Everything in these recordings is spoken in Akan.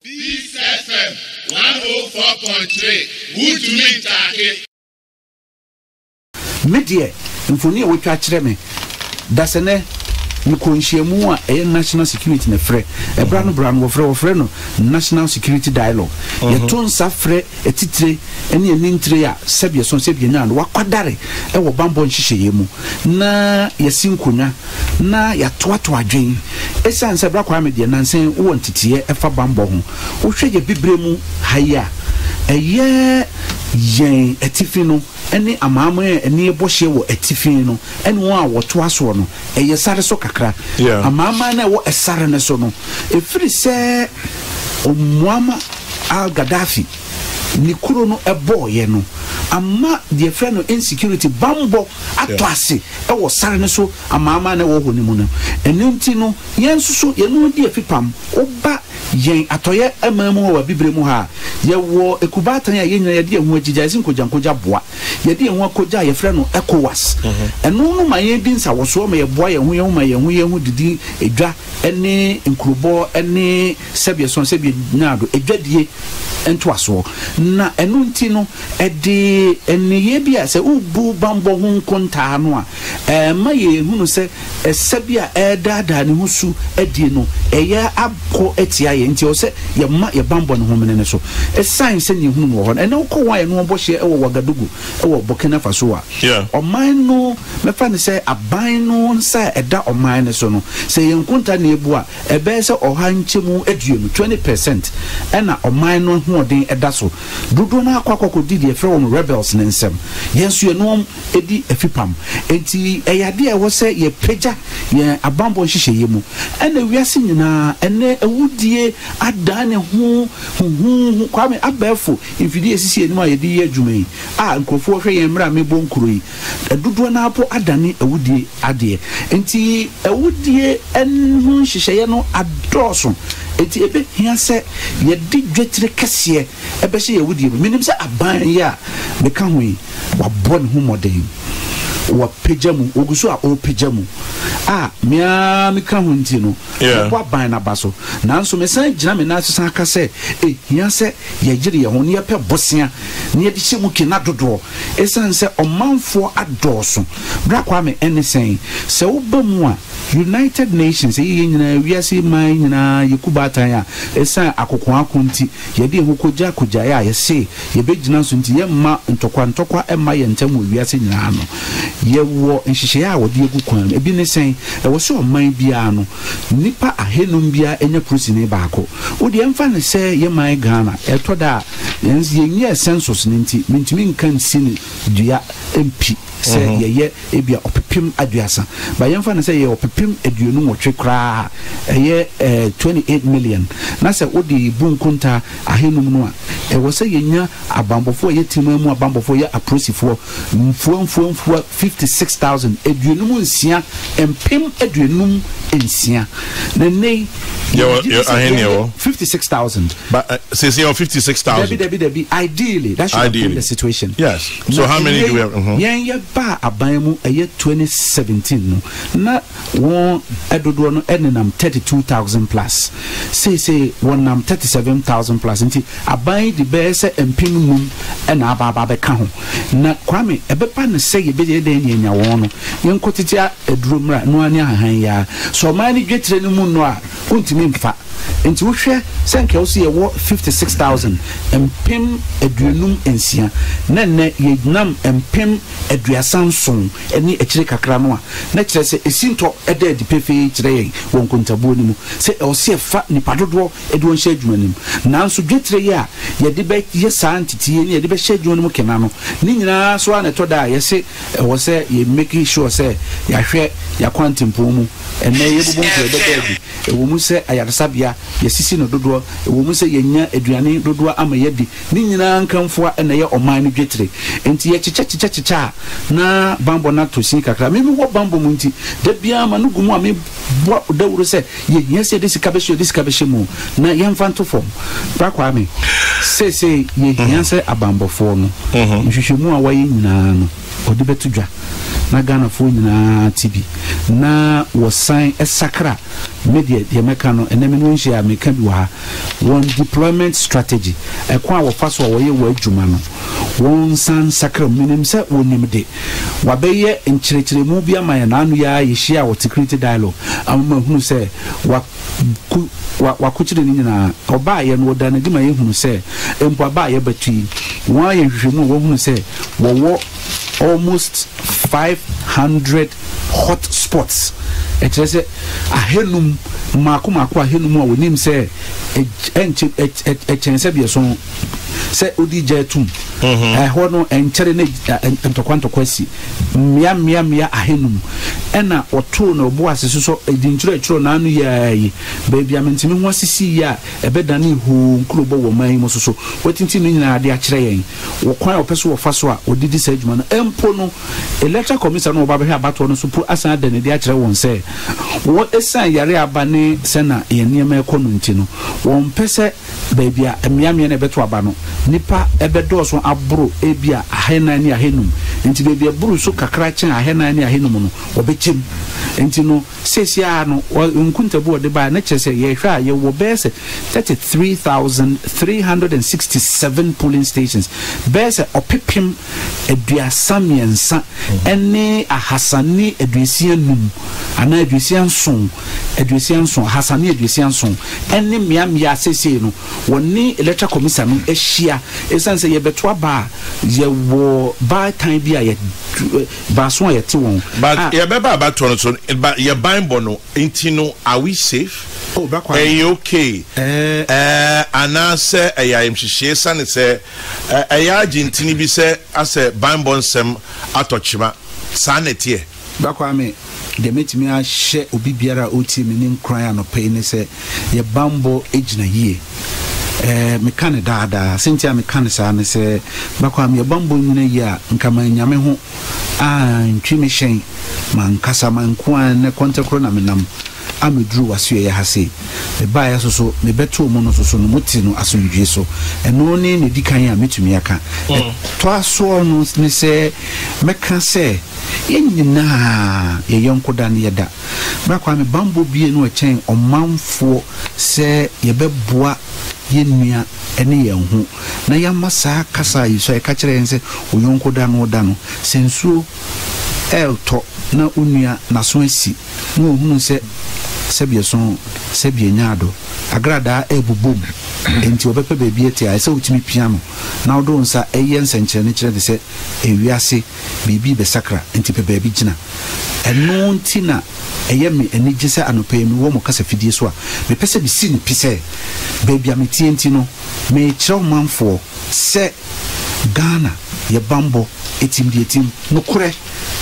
Peace FM 104.3. Good to meet you. Media, Infonia, which I me. That's an Mukunshemu, a national security in a fre, a brand of friend, national security dialogue. Your tone suffer a titre, any intria, Sabia son Sabian, Wakadare, a bambon shishemu, na yasinkunya, na ya twatwa drain. A son Sabra Quamidia, Nansen, wanted here, a fa bambon, who trade a bibremu, haya, a year, yen, a tifino. Any amame any boshe wo etifin no ene wo a woto aso no eye sare so kakra amama na wo esare ne so no efiri se Muammar al-Gaddafi ni kuro no ebo ye no amma de friend no insecurity bambo atwase e wo sare ne so amama na wo honi mu no enunti no yensuso ye no di afipam oba yen atoye amamu wa bibremu ha ye wo ekubatan ya yenya ye de hu agija sin kojankoja boa ye de hu akoja ye frɛ no ECOWAS eno no ma ye din sa wo so ma ye boa ye hu ma ye hu didi edwa ene nkrubo ene sebie son sebie nyado edwadie entoaso na eno nti no ede ene ye bia se ubu bambo hu konta no a ma ye hu no se sebia edada ne husu edie no eye akọ etia ye nti o se ye ma ye bambo ne hu mene so science ni hu no ho ene ko wa ye no bo hye e wo Wagadugu e wo Burkina Faso a oman no me fa ne se aban no sa eda oman ne so no se ye nkunta na ebu a ebe se ohanchemu eduonu 20% ena oman no hu odin eda so dodo na akwa didi e from rebels ne nsem yenso ye no edi afipam enti eyade e wo se ye peja ye abambo hihye ye mu ena wiase nyina ene ewudie adane hu kwame abefo ifidi esisi enu a ye di adwuma yi a nkofo hwe ye mra me bonkuro yi dodo na apo adane ewudie ade enti ewudie enhu hihye no adoso enti ebe hia se ye di dwetire kese ebe hye ye wudie minim se aban ya me ka ho yi wa bon hu modern wa pejamu oguso a o pejamu mia me ka ho nti no wa ban na baso nanso me san gina me na asesan aka se hia se ye gire ye ho ne ye pe bosia ne ye di hye mu kina dodo esan se omanfo adoso bra kwa me enesen se wo ba mu a United Nations ye nyina wiase man nyina yekubatan ya esan akokon akonti ye de ho koja ya ye se ye begina so nti ye ma ntokwa ema ye ntam wiase nyina no ye wo nhihye ya wo de egu kwan ebi ne sen e wo so man bia no nipa ahenum bia enya prosine baako wo de emfa ne se ye man Ghana etoda ye nye census nti mentimi nkan sini dua MP se ye ebia opepim aduasa ba yemfa ne se ye opepim aduonu wotwe kra ye 28 million na se odi bunkunta ahenum no a e wo se yenya abambofo ye timamu abambofo ye aprosifo mfuo 56,000 aduonu nsia empim aduonu nsia na nei your ahenia 56,000 but say 56,000 debi ideally that should be the situation. Yes, so how many do we have? Yen ba abamu eye 2017 no na won edodo no enenam 32,000 plus say wonam 37,000 plus nti aban di be se empim mum ena aba be ka ho na kwame ebepa ne se ye be de nya won no yen kotitia eduromra no anya han ya so mani dwetire no mu no a untimi mfa enti wo hwe senke wo se ye wo 56,000 empim aduonum ensia na ne ye nam empim aduasan son eni ekire kakra no a na kire se esinto eda di pefe kire ye won kontabo ni mu se o se fa ni padodo edi won hye adwuma nim nanso dwetire ye a ye de be ye santiti ye de be hye adwuma nim kena no ni nyina so an to da ye se wo se ye make sure se ya hwe ya kwantempo mu ene ye bubu nko ede e wo mu se ayaresabia ye sisi no dodo e wo mu se ye nya aduane dodo ama ye di ni nyina nkamfo ene ye oman ni dwetire enti ye chicha na bambo na tosin kakra me wo bambo mu nti da bia ma no gumu a me bo dawuro se ye hia de sika be mu na ye mfanto fom ba kwa me se ye hia se abambofo no nhwehwemu a waye nyina no odi betudwa na Ghana fo nyina TV na was sign a sacra media the mekano enemi nhia meka bi wa one deployment strategy e kwa wo fa so wo ye wa adwuma no won san sacra minim se wonim de wa be ye nkyerechire mu bia ma ya na anu ya ye hia wo security dialogue amma hunu se wa kuchire ni nyina oba ye no da na di ma ye hunu se empo ba ye batui wa ye hwehwemu wo hunu se wo almost 500 hot spots. It is a henum mako a henum a wonim say a chance be so say odi jetum ho no enchere ne entokwanto kwasi mia a henum ena oto na obo asese so edinchiro na anu yayi baby amntimi ho asisi ya ebedane ho nklobo wo man mo so wetinti no nyina ade a kire yen wo kwan opeso wo faso a odidi sa adwuma no empo no electoral commission no oba be abato no so pro asan adane de a kire won say wo esan yare abane sena ye niam ekono ntino won pese baby a miamia na beto aba no nipa ebedo so abro ebia ahena ni ahenum nti baby aburu so kakra chen ahena ni ahenum no obechem nti no sesia no nkuntabu de ba na chese ye hwa ye wo bese 33,367 polling stations bese opepim eduasamiensa ene ahasani eduasianum ana eduasianson hasani eduasianson ene miamia sese no woni electoral commission no ehia esanse ye beto aba ye wo ba time bia ye ba so ye te won but ye beba abato no so but ye Bible no intino are we safe? Oh, back okay. Anase ayam hihye sane se ayagintini bi se ase Bible nsem atochima sanetie bakwame de metimi a hye obi biara oti me nim kran anopai ne se ye bambo ejina yie mekane dada sentia mekane sa ne se bakwame ye bambo nyina yie a nkama nyame ho ntwimi hyen mankasa mankoa ne kontekro na menam amedru wasue ye hase me ba ya so me beto mu no so no moti no asondwie so eno ne ne dikan a metumi aka to aso no ne se meka se yenyina ye yonko dan ye da bakwa me bambo bie no achen omanfo se ye beboa ye nua ene ye hu na ya masa kasa yi so e ka kire nse oyonko dan no da no sensuo elto na unua na so asi no hunu se sebieson sebie nyaado agrada ebubum enti obepe bebi eti a se utimi piano na odo nsa eye nsenkyere ne kire de se ewiase bibi be sakra enti pe bebi gina eno ntina eye me enije se anope mi wo mo kasa fidie so a me pese bi si ni pise bebi ameti enti no me kire manfo se Ghana ye bambo etim di etim no kure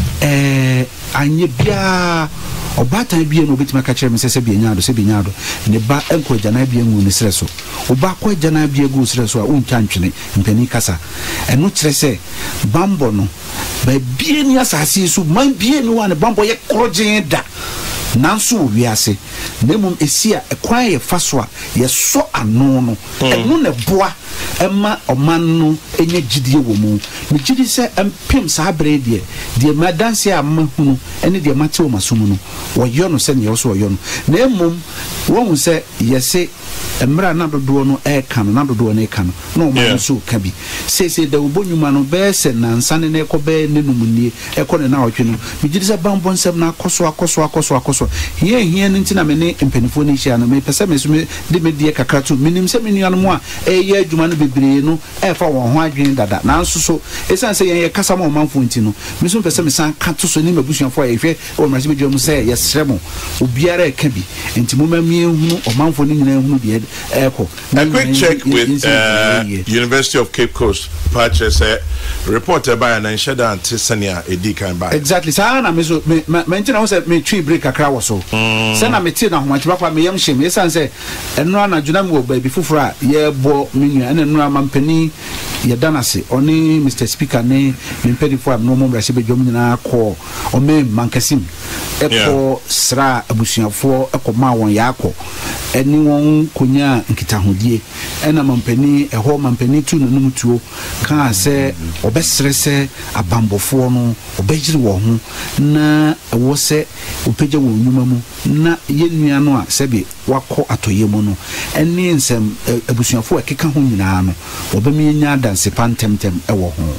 anye bia obatan bia no betima ka kire me se bia nyaado ne ba enko jana bia ngu ne sre so oba ko jana bia gu sre so a untwa ntwene mpani kasa eno kire se bambo no ba bia ni asase so man bia ni wa ne bambo ye krojen da nanso wiase nemum esia ekwan ye faso a ye so ano no enu ne boa ema oman no enye gidie wo mu me gidi se empem sa abre de madanse amahunu ene de mate o masomu no wo yo no se ne yo so wo yo no nemum wo se yese emra na dodo no e kan na dodo no e kan no man so ka bi se da ubonyuma no be se na nsane na ekobe nenumnie ekone na otwe no me gidi se bambo nsem na akoso here ntina me ne mpanifo ne hia no me pese me so me de me die kakra to minim se me nuano mo a eye adwuma no bebre no e fa won ho adwen dada na nso so esan se yen ye kasa ma manfo nti no me so pese me san ka to so ni mabusuafo a ehwe o mrase medwo mu se yesremo obiara e ka bi nti mo mamie hunu o manfo ni nyina hunu de eko. A quick check with University of Cape Coast purchase reporter by an Shada and Tisania Edikan by exactly sana me so me ntina ho se me twi break akra wo so sana me ti na ho machiba kwa me yam hye me esan se eno na dwuna me wo ba bi fufura ye bo menua ene no amampani Yadanase, only Mr. Speaker, ne, impedi for no more Rashid Jomina call, or me Mankasim, Echo Sra Abusia for Echo Mawan Yako, anyone Kunya Nkitahudie, and a Mampeni, a home Mampeni to Numutu, can say, or best rese, a bambo forno, or Beji Wahu, na a wose, Upeja Wumamu, na Yenianoa, Sebi, Wako Atoyemono, and names some Abusia for a Kikahunano, or Beminia than Sepan Temtem ewo ho.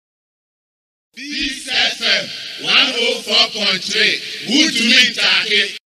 This FM 104.3 Would you mean